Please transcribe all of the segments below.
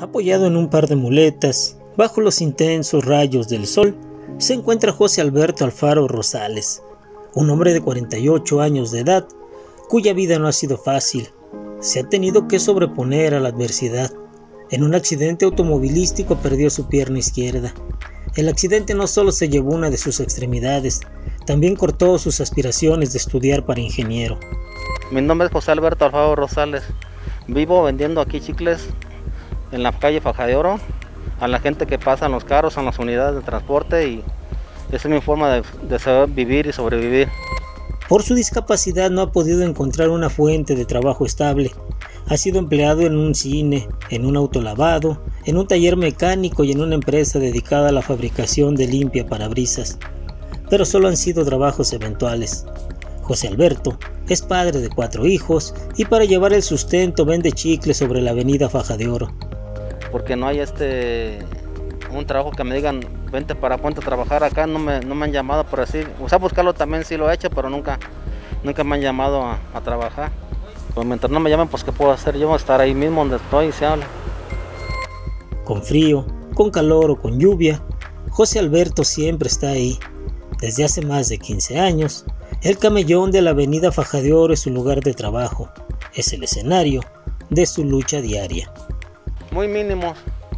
Apoyado en un par de muletas, bajo los intensos rayos del sol, se encuentra José Alberto Alfaro Rosales, un hombre de 48 años de edad, cuya vida no ha sido fácil. Se ha tenido que sobreponer a la adversidad. En un accidente automovilístico perdió su pierna izquierda. El accidente no solo se llevó una de sus extremidades, también cortó sus aspiraciones de estudiar para ingeniero. Mi nombre es José Alberto Alfaro Rosales. Vivo vendiendo aquí chicles en la calle Faja de Oro a la gente que pasa en los carros, en las unidades de transporte, y esa es mi forma de saber vivir y sobrevivir. Por su discapacidad no ha podido encontrar una fuente de trabajo estable. Ha sido empleado en un cine, en un autolavado, en un taller mecánico y en una empresa dedicada a la fabricación de limpiaparabrisas. Pero solo han sido trabajos eventuales. José Alberto es padre de 4 hijos y para llevar el sustento vende chicles sobre la avenida Faja de Oro. Porque no hay un trabajo que me digan, vente para Puente a trabajar acá, no me han llamado por así. O sea, buscarlo también sí lo he hecho, pero nunca me han llamado a trabajar. Pues mientras no me llamen, pues ¿qué puedo hacer yo? Estar ahí mismo donde estoy y se habla. Con frío, con calor o con lluvia, José Alberto siempre está ahí. Desde hace más de 15 años, el camellón de la avenida Faja de Oro es su lugar de trabajo. Es el escenario de su lucha diaria. Muy mínimos.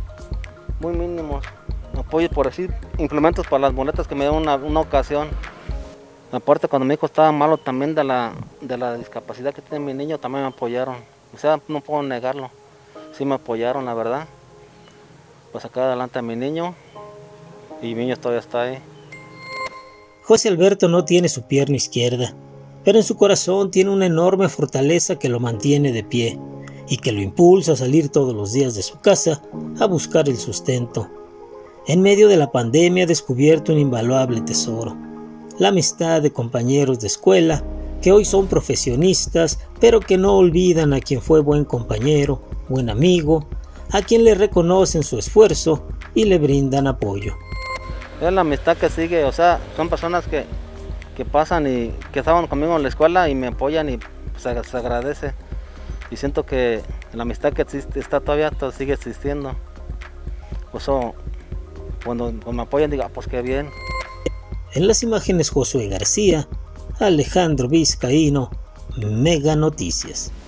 Apoyo por así, implementos para las muletas que me dieron una ocasión. Aparte, cuando mi hijo estaba malo también de la discapacidad que tiene mi niño, también me apoyaron. O sea, no puedo negarlo. Sí me apoyaron, la verdad. Pues sacar adelante a mi niño y mi niño todavía está ahí. José Alberto no tiene su pierna izquierda, pero en su corazón tiene una enorme fortaleza que lo mantiene de pie y que lo impulsa a salir todos los días de su casa a buscar el sustento. En medio de la pandemia ha descubierto un invaluable tesoro: la amistad de compañeros de escuela que hoy son profesionistas, pero que no olvidan a quien fue buen compañero, buen amigo, a quien le reconocen su esfuerzo y le brindan apoyo. Es la amistad que sigue, o sea, son personas que pasan y que estaban conmigo en la escuela y me apoyan y se agradece. Y siento que la amistad que existe, todavía sigue existiendo. Por eso, cuando me apoyan, digo, pues qué bien. En las imágenes, Josué García, Alejandro Vizcaíno, Mega Noticias.